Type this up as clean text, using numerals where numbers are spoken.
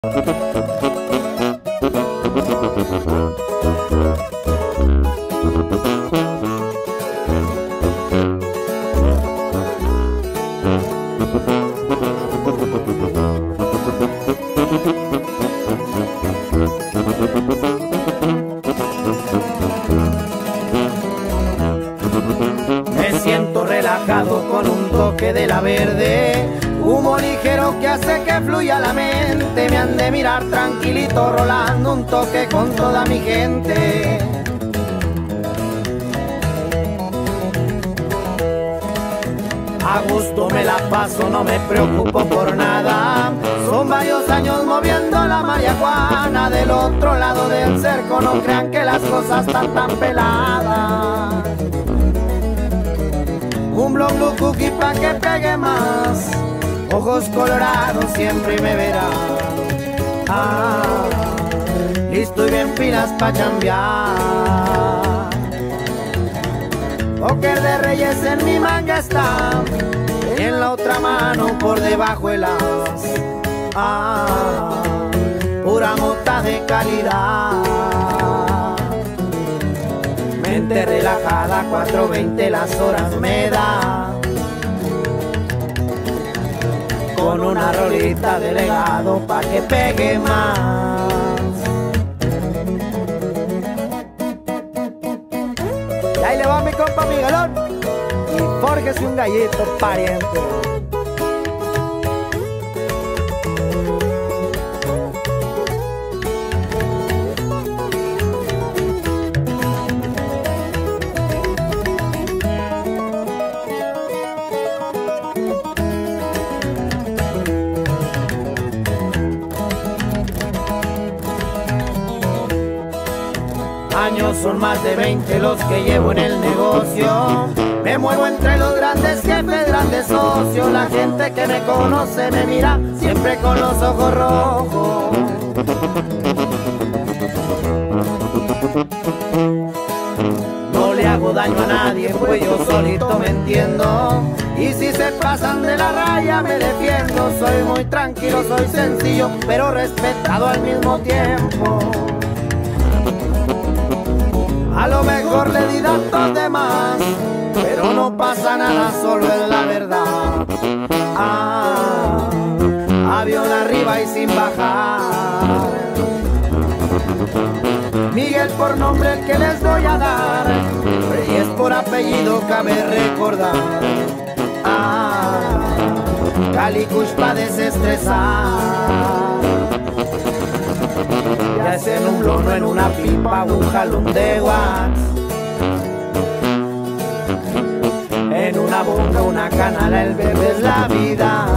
Me siento relajado con un toque de la verde, humo ligero que hace que fluya la mente. Me han de mirar tranquilito rolando un toque con toda mi gente. A gusto me la paso, no me preocupo por nada. Son varios años moviendo la marihuana. Del otro lado del cerco no crean que las cosas están tan peladas. Un blog blue cookie pa' que pegue más. Ojos colorados siempre me verán. Listo y bien pilas pa' chambear. Póker de reyes en mi manga está, y en la otra mano por debajo el as. Pura mota de calidad. Mente relajada, 4:20 las horas me da. Con una rolita de legado pa' que pegue más. Y ahí le va mi compa Miguelón y fórjese un gallito pariente. Años son más de 20 los que llevo en el negocio. Me muevo entre los grandes jefes, grandes socios. La gente que me conoce me mira siempre con los ojos rojos. No le hago daño a nadie, pues yo solito me entiendo. Y si se pasan de la raya me defiendo. Soy muy tranquilo, soy sencillo, pero respetado al mismo tiempo. A lo mejor le di datos de más, pero no pasa nada, solo es la verdad. Avión arriba y sin bajar. Miguel por nombre el que les voy a dar, y es por apellido cabe recordar. Calicush pa' desestresar. Ya ese nubló no en una pipa, un jalón de wax. En una boca, una canala, el bebé es la vida.